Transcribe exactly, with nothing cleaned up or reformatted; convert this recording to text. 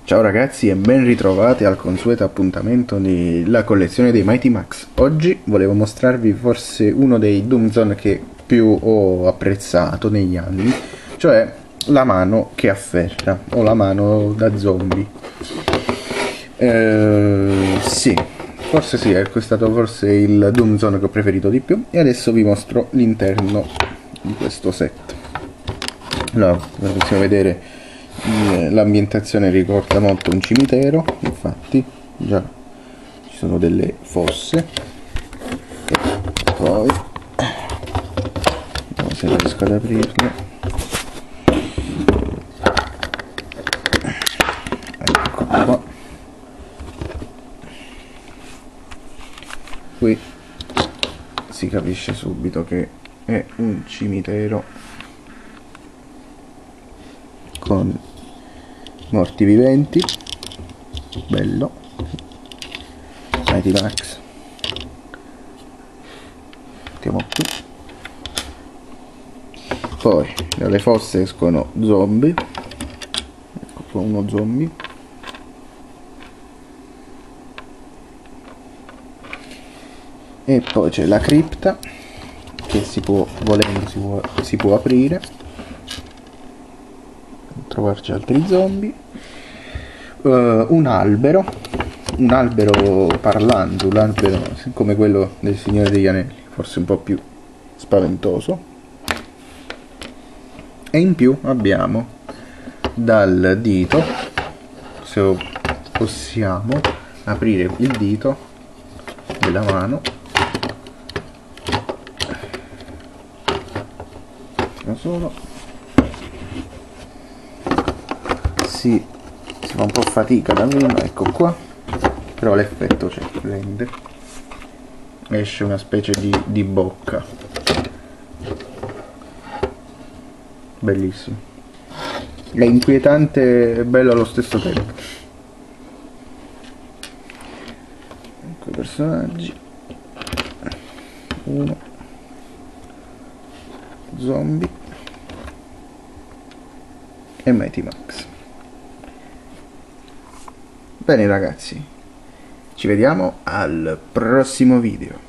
Ciao ragazzi e ben ritrovati al consueto appuntamento della collezione dei Mighty Max. Oggi volevo mostrarvi forse uno dei Doom Zone che più ho apprezzato negli anni, cioè la mano che afferra, o la mano da zombie. Eh, sì, forse sì, è stato forse il Doom Zone che ho preferito di più. E adesso vi mostro l'interno di questo set. Allora, possiamo vedere l'ambientazione ricorda molto un cimitero, infatti già ci sono delle fosse. E poi vediamo se riesco ad aprirle. Ecco qua. Qui si capisce subito che è un cimitero con morti viventi, bello, Mighty Max. Mettiamo qui. Poi dalle fosse escono zombie, ecco qua uno zombie. E poi c'è la cripta che si può, volendo, si può, si può aprire, trovarci altri zombie. Uh, un albero, un albero parlante, un albero come quello del Signore degli Anelli, forse un po' più spaventoso. E in più abbiamo dal dito, se possiamo aprire il dito della mano, non solo, si fa un po' fatica da prima, ecco qua, però l'effetto c'è, rende, esce una specie di, di bocca, bellissimo, è inquietante e bello allo stesso tempo. Ecco i personaggi, uno, zombie e Mighty Max. Bene ragazzi, ci vediamo al prossimo video.